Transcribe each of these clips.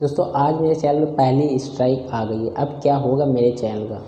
दोस्तों आज मेरे चैनल में पहली स्ट्राइक आ गई है। अब क्या होगा मेरे चैनल का।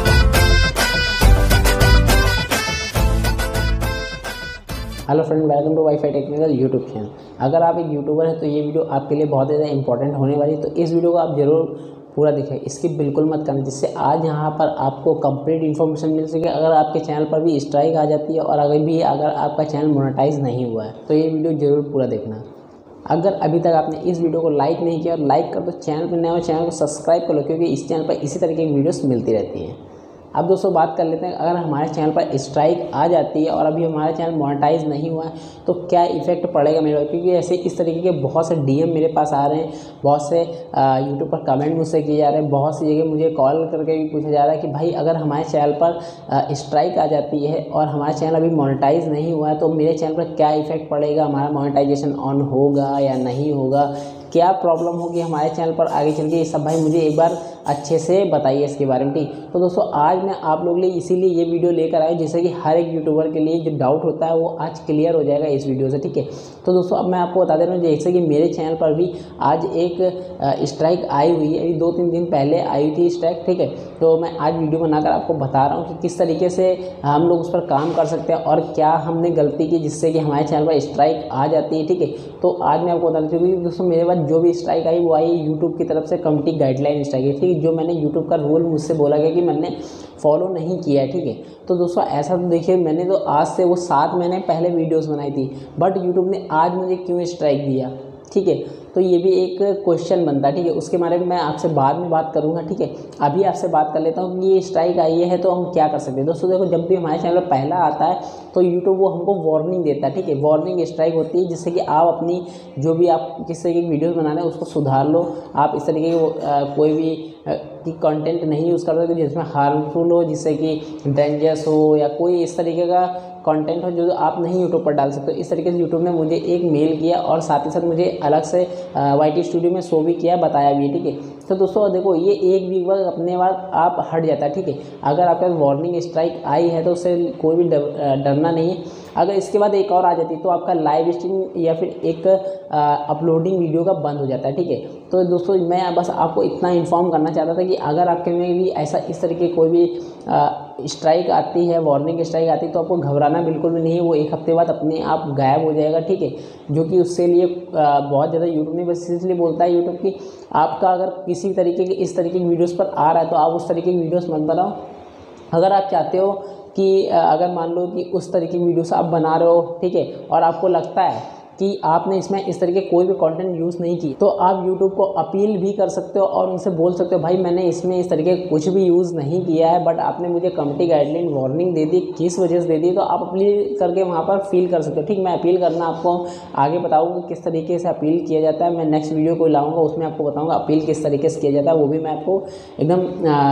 Hello friend, welcome to wifi technical YouTube channel. अगर आप एक यूट्यूबर हैं तो ये वीडियो आपके लिए बहुत ज़्यादा इंपॉर्टेंट होने वाली है, तो इस वीडियो को आप ज़रूर पूरा देखें, स्किप बिल्कुल मत करना, जिससे आज यहाँ पर आपको कंप्लीट इन्फॉर्मेशन मिल सके। अगर आपके चैनल पर भी स्ट्राइक आ जाती है और अगर आपका चैनल मोनेटाइज नहीं हुआ है तो ये वीडियो ज़रूर पूरा देखना। अगर अभी तक आपने इस वीडियो को लाइक नहीं किया और लाइक कर दो, चैनल पर नए हो चैनल को सब्सक्राइब कर लो, क्योंकि इस चैनल पर इसी तरीके की वीडियोस मिलती रहती हैं। अब दोस्तों बात कर लेते हैं, अगर हमारे चैनल पर स्ट्राइक आ जाती है और अभी हमारा चैनल मोनेटाइज नहीं हुआ है तो क्या इफेक्ट पड़ेगा मेरे पर, क्योंकि ऐसे इस तरीके के बहुत से डीएम मेरे पास आ रहे हैं, बहुत से यूट्यूब पर कमेंट मुझसे किए जा रहे हैं, बहुत सी जगह मुझे कॉल करके भी पूछा जा रहा है कि भाई अगर हमारे चैनल पर स्ट्राइक आ जाती है और हमारा चैनल अभी मोनेटाइज नहीं हुआ है तो मेरे चैनल पर क्या इफेक्ट पड़ेगा, हमारा मोनेटाइजेशन ऑन होगा या नहीं होगा, क्या प्रॉब्लम होगी हमारे चैनल पर आगे चल के। ये सब भाई मुझे एक बार अच्छे से बताइए इसके बारे में, ठीक। तो दोस्तों आज मैं आप लोगों के लिए इसीलिए ये वीडियो लेकर आया जिससे कि हर एक यूट्यूबर के लिए जो डाउट होता है वो आज क्लियर हो जाएगा इस वीडियो से, ठीक है। तो दोस्तों अब मैं आपको बता दे रहा हूँ, जैसे कि मेरे चैनल पर भी आज एक स्ट्राइक आई हुई है, अभी 2-3 दिन पहले आई थी स्ट्राइक, ठीक है। तो मैं आज वीडियो बनाकर आपको बता रहा हूँ कि किस तरीके से हम लोग उस पर काम कर सकते हैं और क्या हमने गलती की जिससे कि हमारे चैनल पर स्ट्राइक आ जाती है, ठीक है। तो आज मैं आपको बता देती हूँ, दोस्तों मेरे पास जो भी स्ट्राइक आई वो आई यूट्यूब की तरफ से कम्युनिटी गाइडलाइन स्ट्राइक है, ठीक है। जो मैंने यूट्यूब का रूल मुझसे बोला गया कि मैंने फॉलो नहीं किया है, ठीक है। तो दोस्तों ऐसा तो देखिए, मैंने तो आज से वो 7 महीने पहले वीडियोस बनाई थी, बट यूट्यूब ने आज मुझे क्यों स्ट्राइक दिया, ठीक है। तो ये भी एक क्वेश्चन बनता है, ठीक है। उसके बारे में मैं आपसे बाद में बात करूंगा, ठीक है। अभी आपसे बात कर लेता हूँ कि ये स्ट्राइक आई है तो हम क्या कर सकते हैं। दोस्तों देखो, जब भी हमारे चैनल पर पहला आता है तो यूट्यूब वो हमको वार्निंग देता है, ठीक है। वार्निंग स्ट्राइक होती है जिससे कि आप अपनी जो भी आप किस तरीके की वीडियोज़ बना रहे हैं उसको सुधार लो। आप इस तरीके की कोई भी की कंटेंट नहीं यूज़ कर सकते जिसमें हार्मफुल हो, जिससे कि डेंजरस हो या कोई इस तरीके का कंटेंट हो जो आप नहीं यूट्यूब पर डाल सकते। इस तरीके से यूट्यूब ने मुझे एक मेल किया और साथ ही साथ मुझे अलग से वाईटी स्टूडियो में शो भी किया, बताया भी, ठीक है। तो दोस्तों देखो, ये एक वीक बाद अपने बाद आप हट जाता है, ठीक है। अगर आपके पास वार्निंग स्ट्राइक आई है तो उससे कोई भी डरना नहीं है। अगर इसके बाद एक और आ जाती है तो आपका लाइव स्ट्रीम या फिर एक अपलोडिंग वीडियो का बंद हो जाता है, ठीक है। तो दोस्तों मैं बस आपको इतना इन्फॉर्म करना चाहता था कि अगर आपके में भी ऐसा इस तरीके कोई भी स्ट्राइक आती है, वार्निंग स्ट्राइक आती है, तो आपको घबराना बिल्कुल भी नहीं है। वो एक हफ्ते बाद अपने आप गायब हो जाएगा, ठीक है। जो कि उससे लिए बहुत ज़्यादा यूट्यूब ने बस इसलिए बोलता है यूट्यूब की आपका अगर किसी तरीके के इस तरीके की वीडियोज़ पर आ रहा है तो आप उस तरीके की वीडियोज़ मत बनाओ। अगर आप चाहते हो कि अगर मान लो कि उस तरीके की वीडियोस आप बना रहे हो, ठीक है, और आपको लगता है कि आपने इसमें इस तरीके कोई भी कंटेंट यूज़ नहीं की, तो आप यूट्यूब को अपील भी कर सकते हो और उनसे बोल सकते हो भाई मैंने इसमें इस तरीके कुछ भी यूज़ नहीं किया है, बट आपने मुझे कम्युनिटी गाइडलाइन वार्निंग दे दी, किस वजह से दे दी, तो आप अपील करके वहाँ पर फील कर सकते हो, ठीक। मैं अपील करना आपको आगे बताऊँगा किस तरीके से अपील किया जाता है। मैं नेक्स्ट वीडियो को लाऊँगा, उसमें आपको बताऊँगा अपील किस तरीके से किया जाता है, वो भी मैं आपको एकदम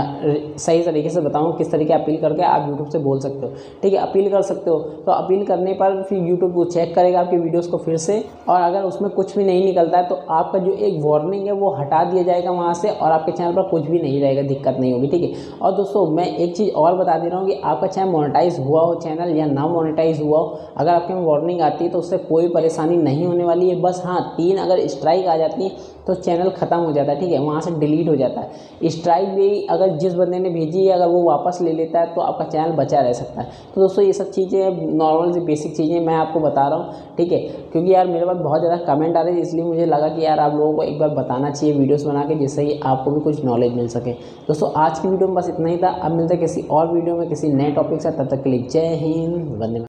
सही तरीके से बताऊँगा किस तरीके अपील करके आप यूट्यूब से बोल सकते हो, ठीक है। अपील कर सकते हो, तो अपील करने पर फिर यूट्यूब को चेक करेगा आपकी वीडियोज़ को फिर से, और अगर उसमें कुछ भी नहीं निकलता है तो आपका जो एक वार्निंग है वो हटा दिया जाएगा वहाँ से और आपके चैनल पर कुछ भी नहीं रहेगा, दिक्कत नहीं होगी, ठीक है। और दोस्तों मैं एक चीज़ और बता दे रहा हूँ कि आपका चैनल मोनेटाइज हुआ हो चैनल या ना मोनेटाइज हुआ हो, अगर आपके में वार्निंग आती है तो उससे कोई परेशानी नहीं होने वाली है। बस हाँ, 3 अगर स्ट्राइक आ जाती है तो चैनल ख़त्म हो जाता है, ठीक है, वहाँ से डिलीट हो जाता है। स्ट्राइक भी अगर जिस बंदे ने भेजी है अगर वो वापस ले लेता है तो आपका चैनल बचा रह सकता है। तो दोस्तों ये सब चीज़ें नॉर्मल सी बेसिक चीज़ें मैं आपको बता रहा हूँ, ठीक है, क्योंकि यार मेरे पास बहुत ज़्यादा कमेंट आ रहे थे, इसलिए मुझे लगा कि यार आप लोगों को एक बार बताना चाहिए वीडियोस बना के, जिससे कि आपको भी कुछ नॉलेज मिल सके। दोस्तों आज की वीडियो में बस इतना ही था। अब मिलते हैं किसी और वीडियो में किसी नए टॉपिक से, तब तक के लिए जय हिंद, वंदे मातरम।